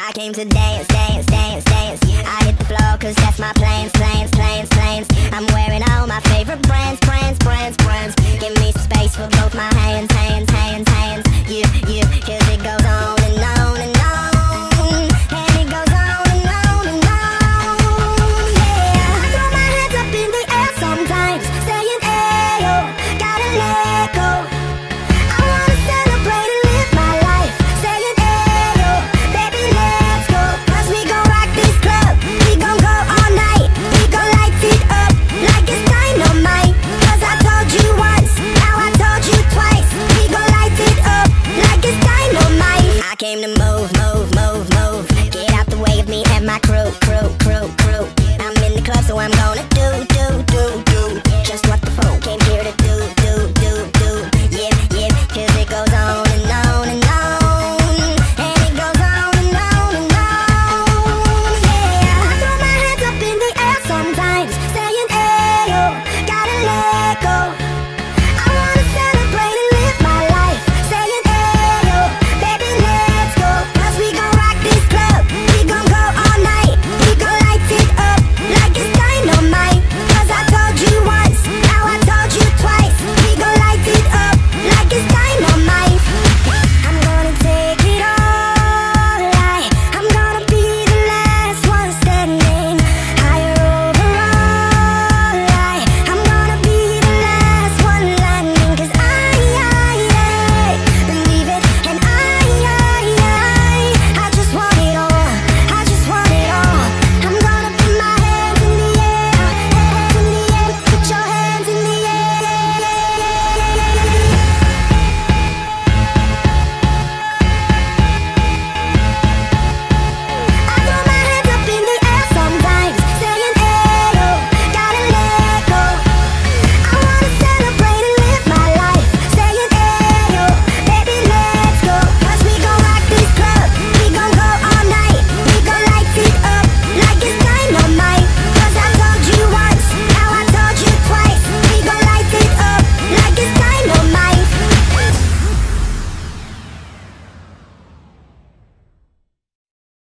I came to dance, dance, dance, dance. I hit the floor cause that's my plans, plans, plans, plans. I'm wearing all my favorite brands, brands, brands, brands. Give me space for both my hands, hands, hands, hands.